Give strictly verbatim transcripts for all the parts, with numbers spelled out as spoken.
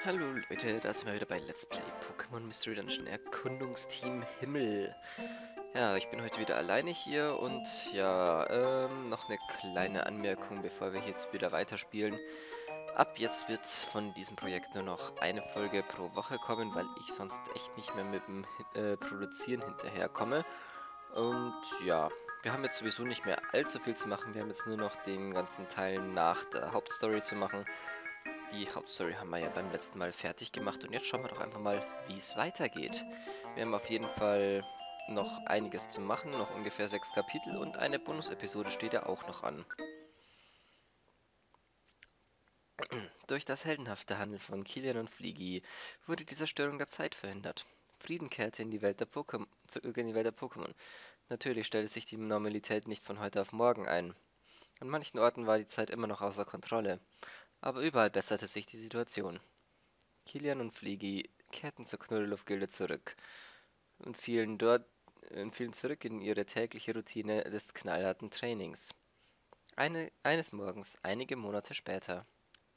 Hallo Leute, da sind wir wieder bei Let's Play Pokémon Mystery Dungeon Erkundungsteam Himmel. Ja, ich bin heute wieder alleine hier und ja, ähm, noch eine kleine Anmerkung, bevor wir jetzt wieder weiterspielen. Ab jetzt wird von diesem Projekt nur noch eine Folge pro Woche kommen, weil ich sonst echt nicht mehr mit dem äh, Produzieren hinterherkomme. Und ja, wir haben jetzt sowieso nicht mehr allzu viel zu machen, wir haben jetzt nur noch den ganzen Teil nach der Hauptstory zu machen. Die Hauptstory haben wir ja beim letzten Mal fertig gemacht und jetzt schauen wir doch einfach mal, wie es weitergeht. Wir haben auf jeden Fall noch einiges zu machen, noch ungefähr sechs Kapitel und eine Bonus-Episode steht ja auch noch an. Durch das heldenhafte Handeln von Kilian und Fliegi wurde die Zerstörung der Zeit verhindert. Frieden kehrte in die Welt der Pokémon, zurück in die Welt der Pokémon. Natürlich stellte sich die Normalität nicht von heute auf morgen ein. An manchen Orten war die Zeit immer noch außer Kontrolle. Aber überall besserte sich die Situation. Kilian und Fliegi kehrten zur Knuddelluft-Gilde zurück und fielen dort und fielen zurück in ihre tägliche Routine des knallharten Trainings. Eine, eines Morgens, einige Monate später.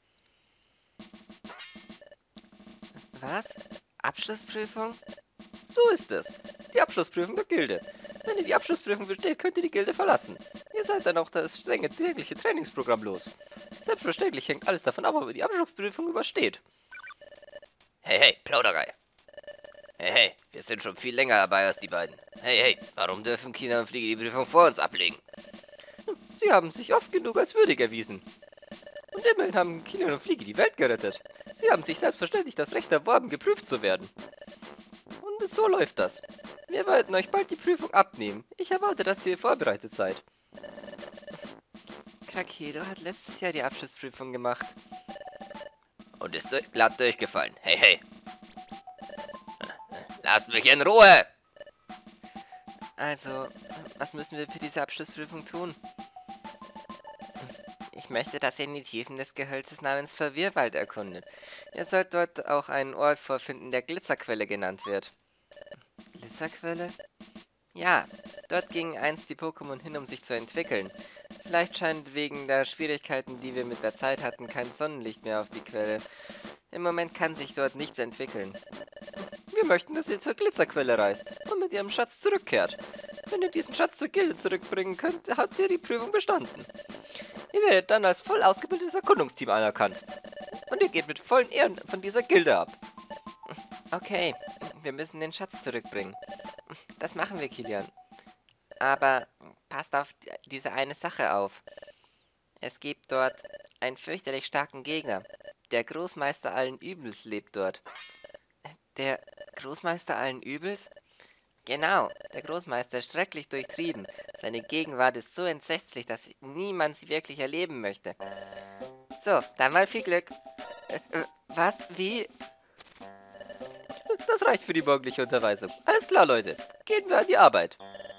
Was? Abschlussprüfung? So ist es. Die Abschlussprüfung der Gilde. Wenn ihr die Abschlussprüfung besteht, könnt ihr die Gilde verlassen. Ihr seid dann auch das strenge tägliche Trainingsprogramm los. Selbstverständlich hängt alles davon ab, ob ihr die Abschlussprüfung übersteht. Hey, hey, Plauderei. Hey, hey, wir sind schon viel länger dabei als die beiden. Hey, hey, warum dürfen Kilian und Fliegi die Prüfung vor uns ablegen? Sie haben sich oft genug als würdig erwiesen. Und immerhin haben Kilian und Fliegi die Welt gerettet. Sie haben sich selbstverständlich das Recht erworben, geprüft zu werden. Und so läuft das. Wir werden euch bald die Prüfung abnehmen. Ich erwarte, dass ihr vorbereitet seid. Krakedo hat letztes Jahr die Abschlussprüfung gemacht. Und ist durch, glatt durchgefallen. Hey, hey. Lasst mich in Ruhe! Also, was müssen wir für diese Abschlussprüfung tun? Ich möchte, dass ihr in die Tiefen des Gehölzes namens Verwirrwald erkundet. Ihr sollt dort auch einen Ort vorfinden, der Glitzerquelle genannt wird. Glitzerquelle? Ja, dort gingen einst die Pokémon hin, um sich zu entwickeln. Vielleicht scheint wegen der Schwierigkeiten, die wir mit der Zeit hatten, kein Sonnenlicht mehr auf die Quelle. Im Moment kann sich dort nichts entwickeln. Wir möchten, dass ihr zur Glitzerquelle reist und mit ihrem Schatz zurückkehrt. Wenn ihr diesen Schatz zur Gilde zurückbringen könnt, habt ihr die Prüfung bestanden. Ihr werdet dann als voll ausgebildetes Erkundungsteam anerkannt. Und ihr geht mit vollen Ehren von dieser Gilde ab. Okay, wir müssen den Schatz zurückbringen. Das machen wir, Kilian. Aber passt auf diese eine Sache auf. Es gibt dort einen fürchterlich starken Gegner. Der Großmeister allen Übels lebt dort. Der Großmeister allen Übels? Genau, der Großmeister ist schrecklich durchtrieben. Seine Gegenwart ist so entsetzlich, dass niemand sie wirklich erleben möchte. So, dann mal viel Glück. Äh, was? Wie? Das reicht für die morgendliche Unterweisung. Alles klar, Leute. Gehen wir an die Arbeit.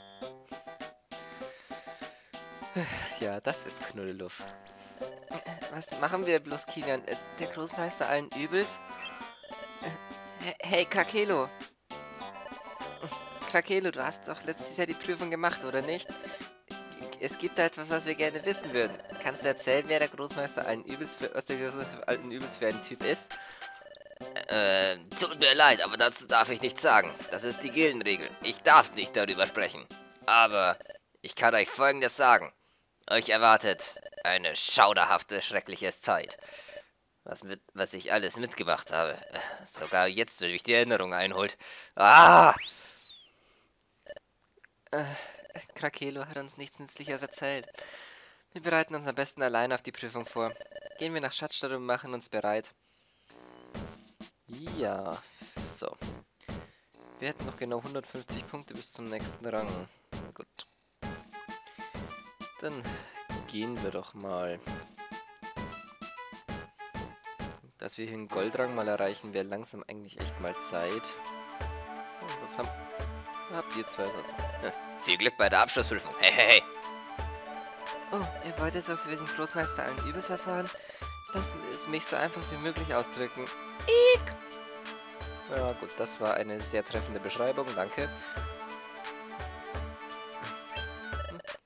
Ja, das ist Knuddeluff. Was machen wir bloß, Kilian? Der Großmeister allen Übels? Hey, Krakelo. Krakelo, du hast doch letztes Jahr die Prüfung gemacht, oder nicht? Es gibt da etwas, was wir gerne wissen würden. Kannst du erzählen, wer der Großmeister allen Übels für, was der Großmeister allen Übels für ein Typ ist? Äh, tut mir leid, aber dazu darf ich nichts sagen. Das ist die Gildenregel. Ich darf nicht darüber sprechen. Aber ich kann euch Folgendes sagen. Euch erwartet eine schauderhafte, schreckliche Zeit. Was, mit, was ich alles mitgemacht habe. Sogar jetzt, wenn mich die Erinnerung einholt. Ah! Äh, Krakelo hat uns nichts Nützliches erzählt. Wir bereiten uns am besten allein auf die Prüfung vor. Gehen wir nach Schatzstadt und machen uns bereit. Ja, so. Wir hätten noch genau hundertfünfzig Punkte bis zum nächsten Rang. Gut. Dann gehen wir doch mal. Dass wir hier einen Goldrang mal erreichen, wäre langsam eigentlich echt mal Zeit. Oh, was haben... Habt ihr zwei was? Ja. Viel Glück bei der Abschlussprüfung. Hey, hey, hey. Oh, ihr wolltet, dass wir den Großmeister allen Übels erfahren? Lasst es mich so einfach wie möglich ausdrücken. Ik. Ja gut, das war eine sehr treffende Beschreibung, danke.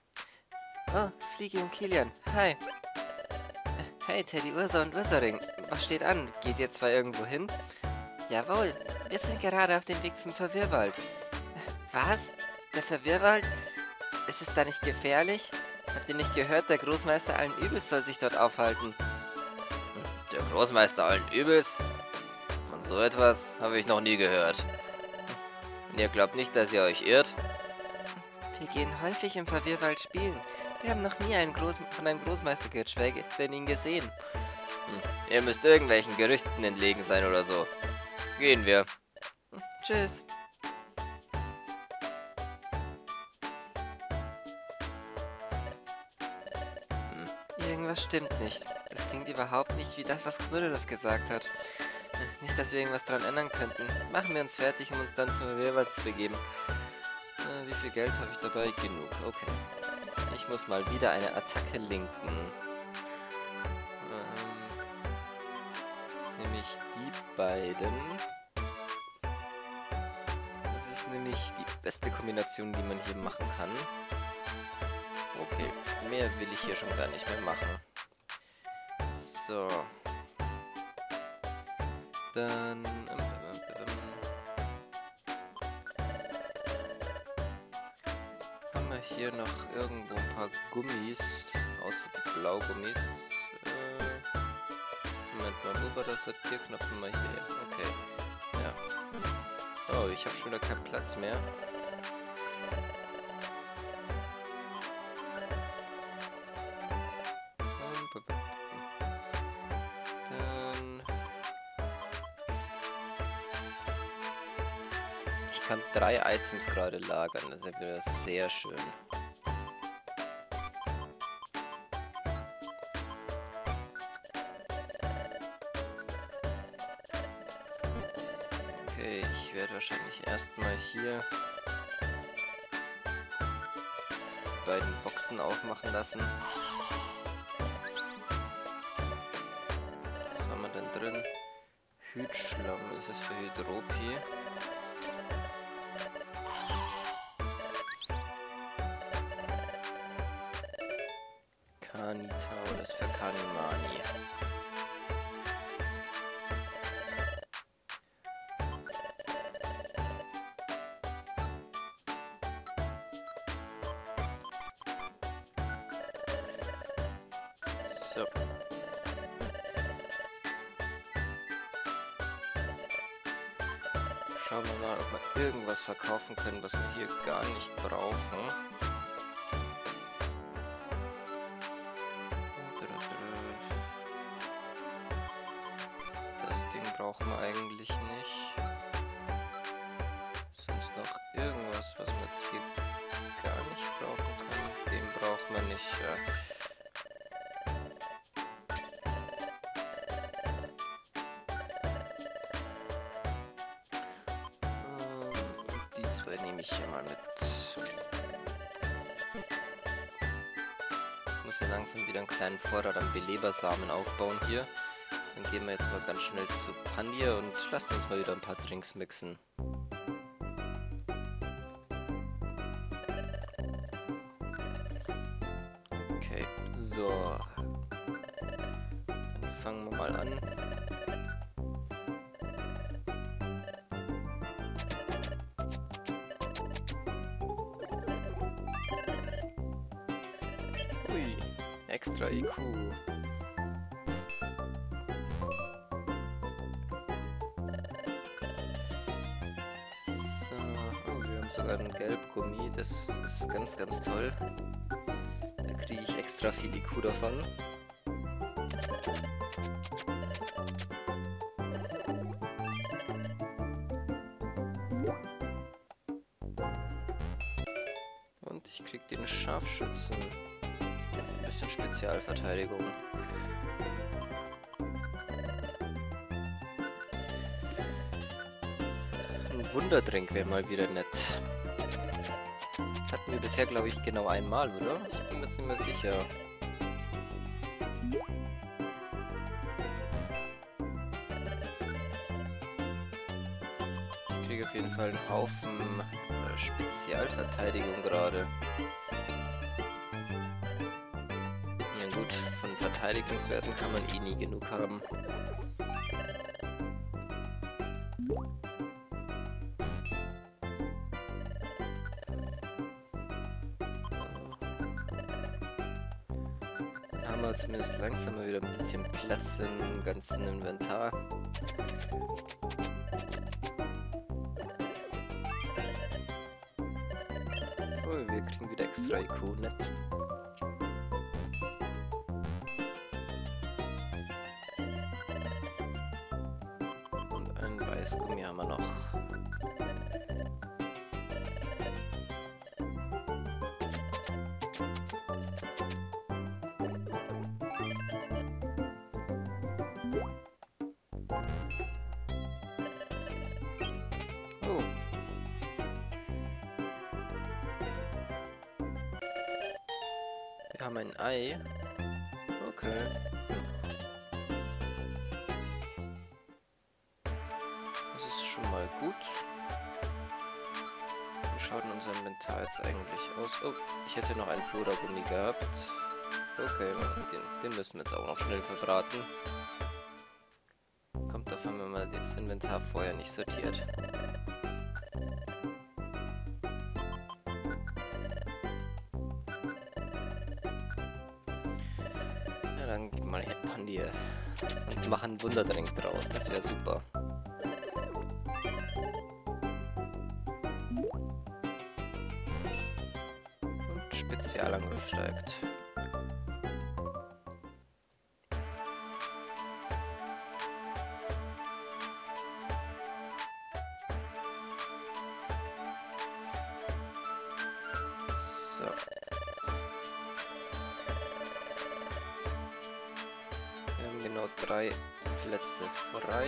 Oh, Fliegi und Kilian, hi. Hey, Teddy, Ursa und Ursaring. Was steht an? Geht ihr zwar irgendwo hin? Jawohl, wir sind gerade auf dem Weg zum Verwirrwald. Was? Der Verwirrwald? Ist es da nicht gefährlich? Habt ihr nicht gehört, der Großmeister allen Übels soll sich dort aufhalten? Der Großmeister allen Übels? Von so etwas habe ich noch nie gehört. Und ihr glaubt nicht, dass ihr euch irrt? Wir gehen häufig im Verwirrwald spielen. Wir haben noch nie einen Groß von einem Großmeister gehört, schweige denn ihn gesehen. Hm, ihr müsst irgendwelchen Gerüchten entlegen sein oder so. Gehen wir. Hm, tschüss. Hm, irgendwas stimmt nicht. Das klingt überhaupt nicht wie das, was Knuddelhoff gesagt hat. Nicht, dass wir irgendwas dran ändern könnten. Machen wir uns fertig, um uns dann zum Verwirrwald zu begeben. Äh, wie viel Geld habe ich dabei? Genug. Okay. Ich muss mal wieder eine Attacke linken. Ähm, nämlich die beiden. Das ist nämlich die beste Kombination, die man hier machen kann. Okay, mehr will ich hier schon gar nicht mehr machen. So. Dann... Ähm, ähm, ähm, haben wir hier noch irgendwo ein paar Gummis, außer die Blaugummis. Äh, Moment mal, wo war der Sortierknopf mal hier? Okay, ja. Oh, ich habe schon wieder keinen Platz mehr. Ich kann drei Items gerade lagern, das ist ja wieder sehr schön. Okay, ich werde wahrscheinlich erstmal hier die beiden Boxen aufmachen lassen. Was haben wir denn drin? Hütschlamm, das ist für Hydropi. Kanitao, das ist für Kanimani. So. Schauen wir mal, ob wir irgendwas verkaufen können, was wir hier gar nicht brauchen. Das Ding brauchen wir eigentlich nicht. Sonst noch irgendwas, was wir jetzt hier gar nicht brauchen können. Den brauchen wir nicht, ja. Die zwei nehme ich hier mal mit. Ich muss ja langsam wieder einen kleinen Vorrat an Belebersamen aufbauen hier. Dann gehen wir jetzt mal ganz schnell zu Pandir und lassen uns mal wieder ein paar Drinks mixen. Okay, so. Dann fangen wir mal an. Ui, extra I Q. Sogar ein Gelbgummi, das ist ganz, ganz toll. Da kriege ich extra viel I Q davon. Und ich krieg den Scharfschützen. Ein bisschen Spezialverteidigung. Ein Wunderdrink wäre mal wieder nett. Hatten wir bisher, glaube ich, genau einmal, oder? Ich bin mir jetzt nicht mehr sicher. Ich kriege auf jeden Fall einen Haufen äh, Spezialverteidigung gerade. Na gut, von Verteidigung Verteidigungswerten kann man eh nie genug haben. Dann haben wir zumindest langsam mal wieder ein bisschen Platz im ganzen Inventar. Oh, wir kriegen wieder extra I Q, nett. Weißgummi haben wir noch. Oh. Wir haben ein Ei. Okay. Schon mal gut. Wie schaut denn unser Inventar jetzt eigentlich aus? Oh, ich hätte noch einen Flora-Gummi gehabt. Okay, den, den müssen wir jetzt auch noch schnell verbraten. Kommt davon, wenn man das Inventar vorher nicht sortiert. Ja, dann gib mal hier Pandier und machen einen Wunderdrink draus. Das wäre super. Spezialangriff steigt. So. Wir haben genau drei Plätze frei.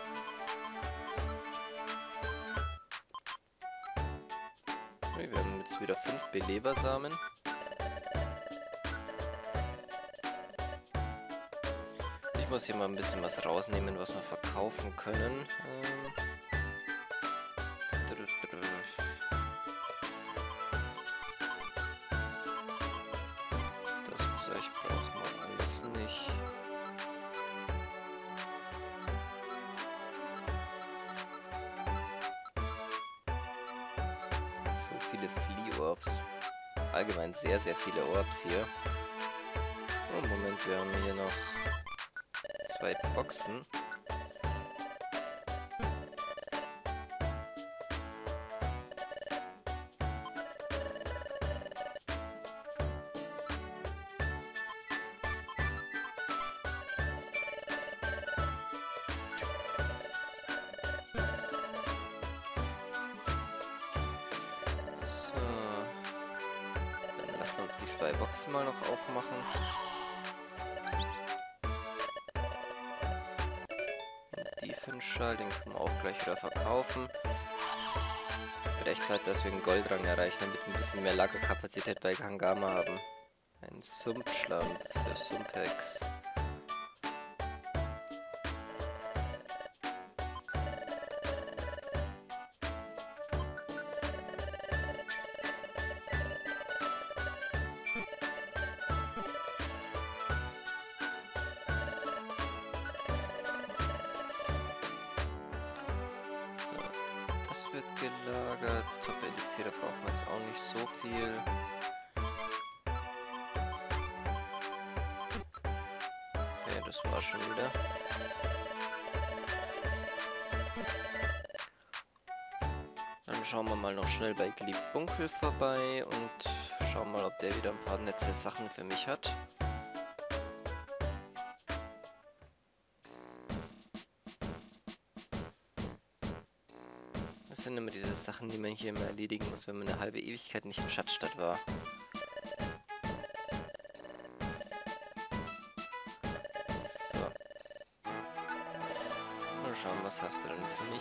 Wir haben jetzt wieder fünf Belebersamen. Ich muss hier mal ein bisschen was rausnehmen, was wir verkaufen können. Ähm das Zeug braucht man alles nicht. So viele Flea-Orbs. Allgemein sehr, sehr viele Orbs hier. Oh, Moment, wir haben hier noch zwei Boxen. So. Dann lassen wir uns die zwei Boxen mal noch aufmachen. Den können wir auch gleich wieder verkaufen. Wird echt Zeit, dass wir einen Goldrang erreichen, damit wir ein bisschen mehr Lagerkapazität bei Kangama haben. Ein Sumpfschlamm für Sumpex. Das wird gelagert. Top-Elixier, da brauchen wir jetzt auch nicht so viel. Okay, das war schon wieder. Dann schauen wir mal noch schnell bei Glibunkel vorbei und schauen mal, ob der wieder ein paar nette Sachen für mich hat. Das sind immer diese Sachen, die man hier immer erledigen muss, wenn man eine halbe Ewigkeit nicht in Schatzstadt war. So. Mal schauen, was hast du denn für mich?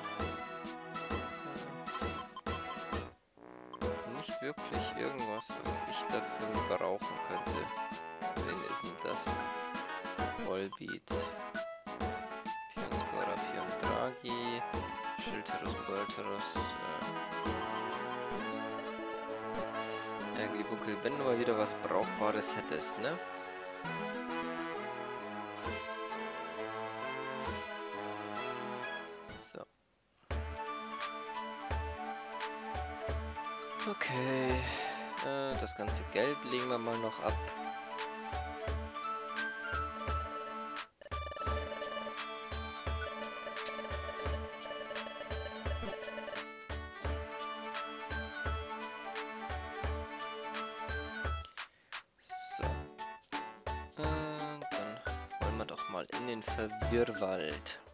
Nicht wirklich irgendwas, was ich dafür brauchen könnte. Wen ist denn das? Volbeat. Pionspora, Piondragi. Schilterus, Bolterus. Äh. Ja, Glibunkel, wenn du mal wieder was Brauchbares hättest, ne? Okay. Äh, das ganze Geld legen wir mal noch ab. So. Äh, dann wollen wir doch mal in den Verwirrwald.